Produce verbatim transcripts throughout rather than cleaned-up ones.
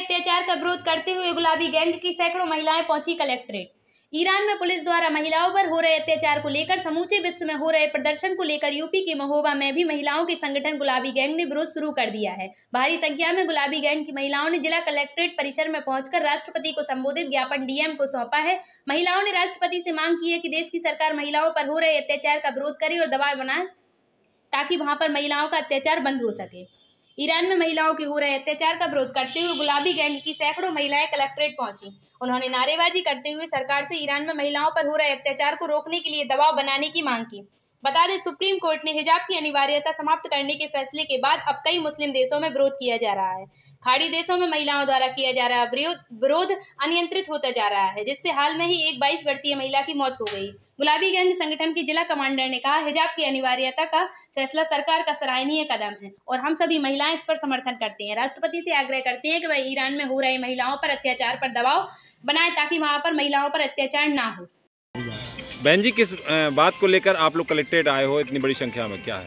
अत्याचार का विरोध करते हुए गुलाबी गैंग की सैकड़ों महिलाएं पहुंची कलेक्ट्रेट। ईरान में पुलिस द्वारा महिलाओं पर हो रहे अत्याचार को लेकर समूचे विश्व में हो रहे प्रदर्शन को लेकर यूपी के महोबा में भी महिलाओं के संगठन गुलाबी गैंग ने विरोध शुरू कर दिया है। भारी संख्या में गुलाबी गैंग की महिलाओं ने जिला कलेक्ट्रेट परिसर में पहुंचकर राष्ट्रपति को संबोधित ज्ञापन डीएम को सौंपा है। महिलाओं ने राष्ट्रपति से मांग की है कि देश की सरकार महिलाओं पर हो रहे अत्याचार का विरोध करे और दबाव बनाए ताकि वहां पर महिलाओं का अत्याचार बंद हो सके। ईरान में महिलाओं के हो रहे अत्याचार का विरोध करते हुए गुलाबी गैंग की सैकड़ों महिलाएं कलेक्ट्रेट पहुंची। उन्होंने नारेबाजी करते हुए सरकार से ईरान में महिलाओं पर हो रहे अत्याचार को रोकने के लिए दबाव बनाने की मांग की। बता दें, सुप्रीम कोर्ट ने हिजाब की अनिवार्यता समाप्त करने के फैसले के बाद अब कई मुस्लिम देशों में विरोध किया जा रहा है। खाड़ी देशों में महिलाओं द्वारा किया जा रहा विरोध अनियंत्रित होता जा रहा है, जिससे हाल में ही एक बाईस वर्षीय महिला की मौत हो गई। गुलाबी गैंग संगठन के जिला कमांडर ने कहा, हिजाब की अनिवार्यता का फैसला सरकार का सराहनीय कदम है और हम सभी महिलाएं इस पर समर्थन करते हैं। राष्ट्रपति से आग्रह करते हैं कि वह ईरान में हो रही महिलाओं पर अत्याचार पर दबाव बनाए ताकि वहां पर महिलाओं पर अत्याचार ना हो। बहन जी, किस बात को लेकर आप लोग कलेक्ट्रेट आए हो इतनी बड़ी संख्या में, क्या है?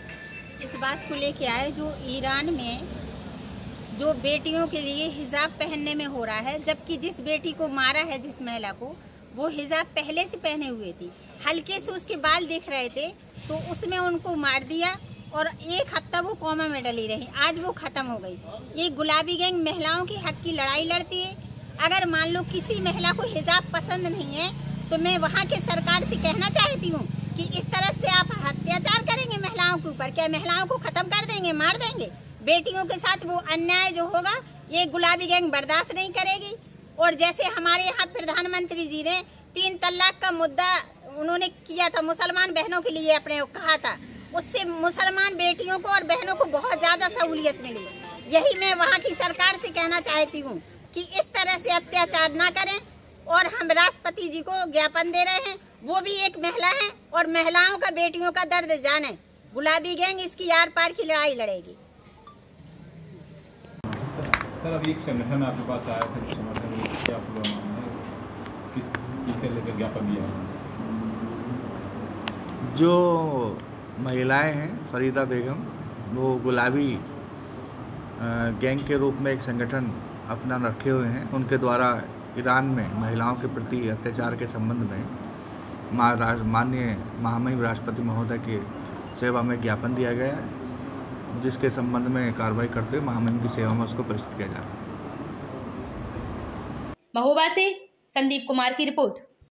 इस बात को लेकर आए जो ईरान में जो बेटियों के लिए हिजाब पहनने में हो रहा है, जबकि जिस बेटी को मारा है, जिस महिला को, वो हिजाब पहले से पहने हुए थी। हल्के से उसके बाल दिख रहे थे तो उसमें उनको मार दिया और एक हफ्ता वो कोमा में डली रही। आज वो खत्म हो गई। ये गुलाबी गैंग महिलाओं के हक की लड़ाई लड़ती है। अगर मान लो किसी महिला को हिजाब पसंद नहीं है तो मैं वहाँ के सरकार से कहना चाहती हूँ कि इस तरह से आप अत्याचार करेंगे महिलाओं के ऊपर, क्या महिलाओं को खत्म कर देंगे, मार देंगे? बेटियों के साथ वो अन्याय जो होगा ये गुलाबी गैंग बर्दाश्त नहीं करेगी। और जैसे हमारे यहाँ प्रधानमंत्री जी ने तीन तलाक का मुद्दा उन्होंने किया था, मुसलमान बहनों के लिए अपने कहा था, उससे मुसलमान बेटियों को और बहनों को बहुत ज़्यादा सहूलियत मिली। यही मैं वहाँ की सरकार से कहना चाहती हूँ कि इस तरह से अत्याचार ना करें। और हम राष्ट्रपति जी को ज्ञापन दे रहे हैं, वो भी एक महिला है और महिलाओं का, बेटियों का दर्द जाने। गुलाबी गैंग इसकी आर पार की लड़ाई लड़ेगी। सर, अभी एक संगठन आपके पास आया था, समर्थन क्या किस चीज़ के लेकर ज्ञापन दिया? जो महिलाएं हैं, फरीदा बेगम, वो गुलाबी गैंग के रूप में एक संगठन अपना रखे हुए हैं। उनके द्वारा ईरान में महिलाओं के प्रति अत्याचार के संबंध में माननीय महामहिम राष्ट्रपति महोदय की सेवा में ज्ञापन दिया गया है, जिसके संबंध में कार्रवाई करते हुए महामहिम की सेवा में उसको प्रस्तुत किया जा रहा है। महोबा से संदीप कुमार की रिपोर्ट।